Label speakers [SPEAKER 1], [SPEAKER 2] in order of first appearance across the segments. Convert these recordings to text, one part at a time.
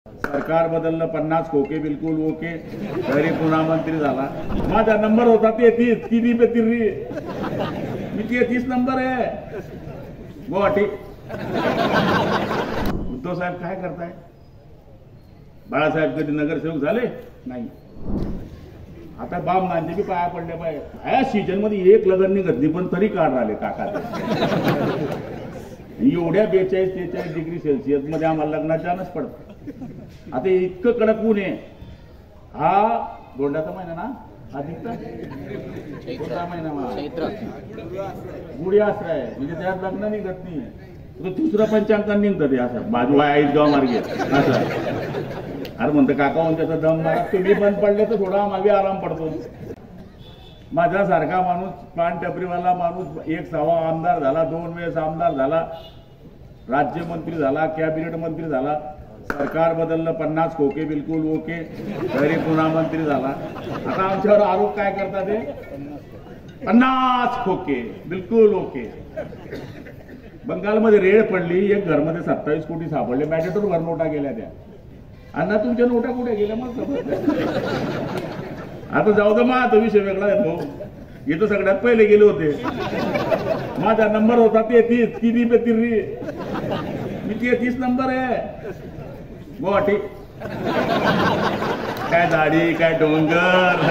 [SPEAKER 1] सरकार बदललं 50 खोके बिलकुल ओके तरी पुन्हा मंत्री झाला। माझा नंबर होता 33 किती पे 30 मी 33 नंबर आहे गुवाहाटी। उद्धव साहेब काय करताय? बाळासाहेब कधी नगरसेवक झाले नाही। आता बाम मानते की पाया पडल्या पाहिजे या सीजन मध्ये एक लग्न निघत नाही पण तरी काढ राहिले काका एवढ्या 42-43 डिग्री सेल्सिअस मध्ये आम्हाला लग्नाच्या चान्स पडत। आता इतकं कडक ऊन आहे। हा दोंडाचा महिना ना अधिकता महिना गुढी आश्रय म्हणजे त्यात लग्न निघत नाही तो दुसरा पंचांकन निघतं ते असं बाजू आहे गाव मार्गे असं। अरे म्हणतं काका त्याचा दम मारा तुम्ही बंद पडले तर थोडा आम्हाला आराम पडतो। माझ्यासारखा माणूस पान टपरीवाला माणूस 1 सवा आमदार झाला 2 वेळेस आमदार झाला राज्यमंत्री झाला कॅबिनेट मंत्री झाला। सरकार बदललं 50 खोके बिलकुल ओके तरी पुन्हा मंत्री झाला। आता आमच्यावर आरोप काय करतात ते 50 खोके बिलकुल ओके। बंगालमध्ये रेड पडली एक घरमध्ये 27 कोटी सापडले मॅटेटरवर नोटा गेल्या त्या। अण्णा तुमच्या नोटा कुठे गेल्या मग आता जाऊ दे मग विषय वेगळा आहे भाऊ। इथं सगळ्यात पहिले गेले होते। माझा नंबर होता 33 किती पे 30 मी 33 नंबर आहे गुवाहाटी। काय दाढी काय डोंगर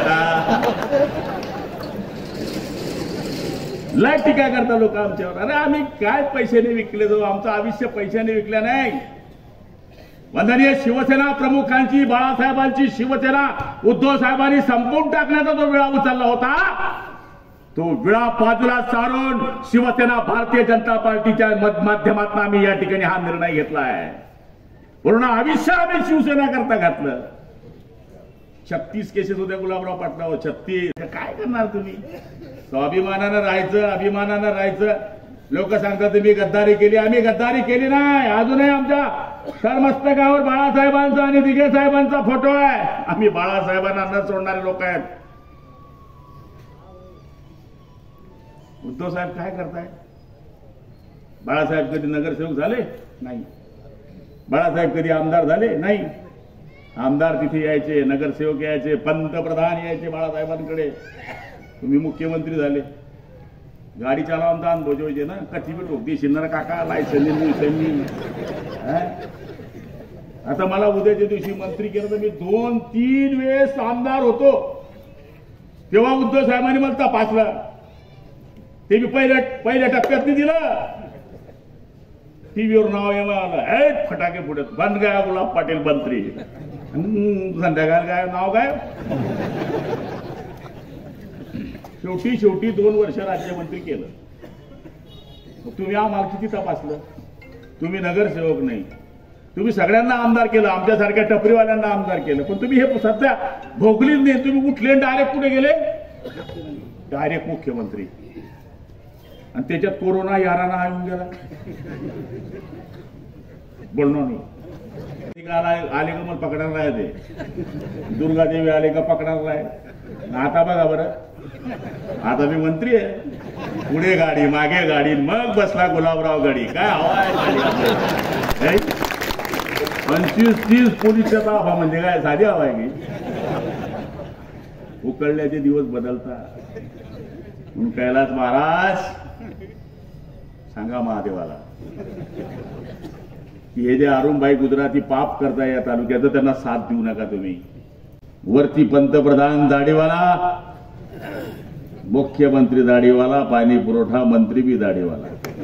[SPEAKER 1] लय टीका करता लोक आमच्यावर। अरे आम्ही काय पैशाने विकले जाऊ आमचं आयुष्य पैशाने विकलं नाही। वंदनीय शिवसेना प्रमुखांची बाळासाहेबांची शिवसेना उद्धव साहेबांनी संपवून टाकण्याचा जो विळा उचलला होता तो विळा बाजूला सारून शिवसेना भारतीय जनता पार्टीच्या माध्यमातून आम्ही या ठिकाणी हा निर्णय घेतला आहे। पूर्ण आयुष्य आम्ही शिवसेना करता घातलं। 36 केसेस होत्या गुलाबराव पाटलावर 36 काय करणार तुम्ही? स्वाभिमानानं राहायचं अभिमानानं राहायचं। लोक सांगतात तुम्ही गद्दारी केली आम्ही गद्दारी केली नाही। अजूनही आमच्या सरमस्तकावर बाळासाहेबांचा आणि दिघे साहेबांचा फोटो आहे। आम्ही बाळासाहेबांना न सोडणारे लोक आहेत। उद्धव साहेब काय करताय? बाळासाहेब कधी नगरसेवक झाले नाही। बाळासाहेब कधी आमदार झाले नाही। आमदार तिथे यायचे नगरसेवक यायचे पंतप्रधान यायचे बाळासाहेबांकडे। तुम्ही मुख्यमंत्री झाले गाडी चालवून दान बोजवायचे ना कधी बी ठोकती शिन्नर काका लायसन। आता मला उद्याच्या दिवशी मंत्री केलं तर मी 2-3 वेळेस आमदार होतो तेव्हा उद्धव साहेबांनी मला तपासलं ते मी पहिल्या टप्प्यात दिलं। टीव्हीवर नाव आलं फटाके फुटत बंद गाय गुलाब पाटील मंत्री संध्याकाळ काय नाव काय शेवटी 2 वर्ष राज्यमंत्री केलं। तुम्ही आम्हाला किती तपासलं? तुम्ही नगरसेवक नाही तुम्ही सगळ्यांना आमदार केलं आमच्यासारख्या टपरीवाल्यांना आमदार केलं पण तुम्ही हे सध्या भोगलीच नाही। तुम्ही उठले डायरेक्ट कुठे गेले? डायरेक्ट मुख्यमंत्री आणि त्याच्यात कोरोना याराना येऊन गेला बोलणं नाही। आले का मला पकडायला राहते दुर्गादेवी आले का पकडायला राह। आता बघा बरं आता मी मंत्री आहे पुढे गाडी मागे गाडी मग बसला गुलाबराव गाडी काय हवा 25-30 पोलीसच्या ताफा म्हणजे काय साधी हवा आहे की? उकळल्याचे दिवस बदलतात म्हणून कैलास महाराज सांगा महादेवाला की हे जे अरुणभाई गुजराती पाप करताय या तालुक्याचं त्यांना साथ देऊ नका तुम्ही। वरती पंतप्रधान दाढीवाला मुख्यमंत्री दाढीवाला पाणी पुरवठा मंत्री बी दाढीवाला।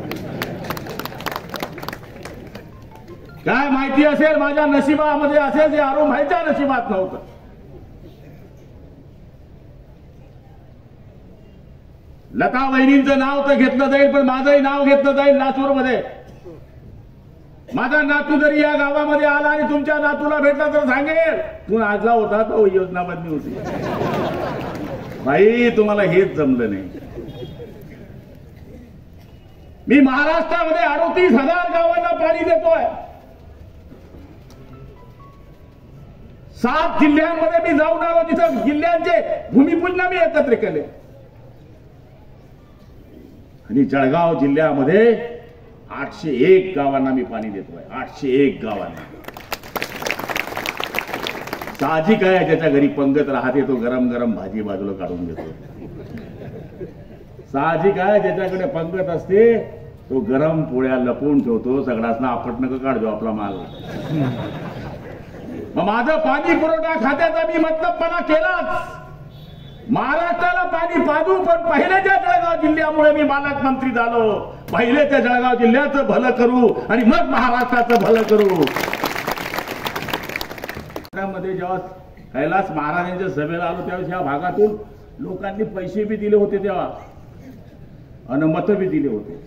[SPEAKER 1] काय माहिती असेल माझ्या नशिबामध्ये असेल जे अरुणभाईच्या नशिबात नव्हतं। लता वहिनींचं नाव तर घेतलं जाईल पण माझंही नाव घेतलं जाईल लातूरमध्ये। माझा नातू जरी या गावामध्ये आला आणि तुमच्या नातूला भेटला तर सांगेल तू आजला होता तो योजना बदली होती। भाई तुम्हाला हेच जमलं नाही। मी महाराष्ट्रामध्ये 38,000 गावांना पाणी देतोय। 7 जिल्ह्यांमध्ये मी जाऊन आलो तिथं जिल्ह्यांचे भूमिपूजन मी एकत्र केले आणि जळगाव जिल्ह्यामध्ये 801 गावांना मी पाणी देतोय 801 गावांना। साहजिक आहे, ज्याच्या घरी पंगत राहते तो गरम गरम भाजी बाजूला काढून घेतो. साहजिक आहे, ज्याच्याकडे पंगत असते तो गरम पोळ्या लपवून ठेवतो. सगळ्यांना आपट नका काढतो आपला माल. मग माझं पाणी पुरवठा खात्याचा मी मतलबपणा केलाच. महाराष्ट्राला पाणी पाजू, पण पहिल्याच्या जळगाव जिल्ह्यामुळे मी पालकमंत्री झालो. पहिल्याच्या जळगाव जिल्ह्याचं भलं करू आणि मग महाराष्ट्राचं भलं करू. मध्ये जेव्हा कैलास महाराजांच्या सभेला आलो त्यावेळेस या भागातून लोकांनी पैसे बी दिले होते तेव्हा आणि मत बी दिले होते.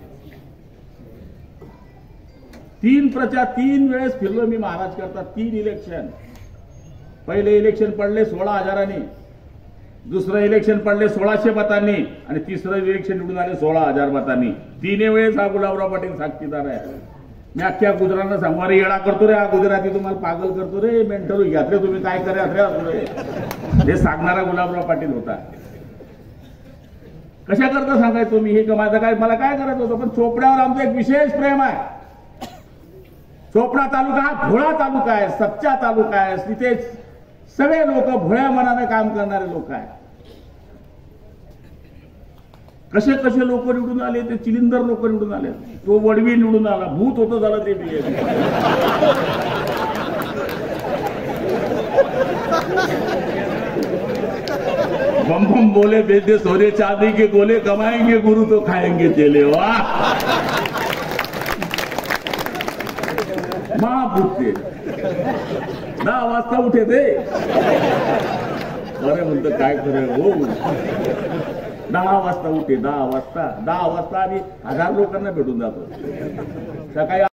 [SPEAKER 1] 3 वेळेस फिरलो मी महाराज करता. 3 इलेक्शन. पहिले इलेक्शन पडले 16,000, दुसरं इलेक्शन पडले 1600 मतांनी आणि तिसरं इलेक्शन निवडून आले 16,000 मतांनी. 3 वेळेस हा गुलाबराव पाटील साक्षीदार आहे. मी अख्ख्या गुजरातला सांगणारे येडा करतो रे, हा गुजराती तुम्हाला पागल करतो रे, मेंटल घ्यात रे तुम्ही, काय करा हे सांगणारा गुलाबराव पाटील होता. कशा करता सांगायचो मी, हे माझं काय, मला काय करायचं होतं. पण चोपड्यावर आमचं एक विशेष प्रेम आहे. चोपडा तालुका हा भोळा तालुका आहे, सच्चा तालुका आहे. तिथे सगळे लोक भोळ्या मनाने काम करणारे लोक आहेत. कसे कसे लोक निवडून आले, ते चिलिंदर लोक निवडून आले. तो वडवी निवडून आला, भूत होतं झालं ते. बम बम बोले बेदे सोने चांदी के गोले, कमाएंगे गुरु तो खाएंगे चेले. वाह, महाभूत ते 10 वाजता उठे ते. अरे म्हणतो काय करे हो, 10 वाजता उठे. 10 वाजता आणि 1000 लोकांना भेटून जातो. सकाळी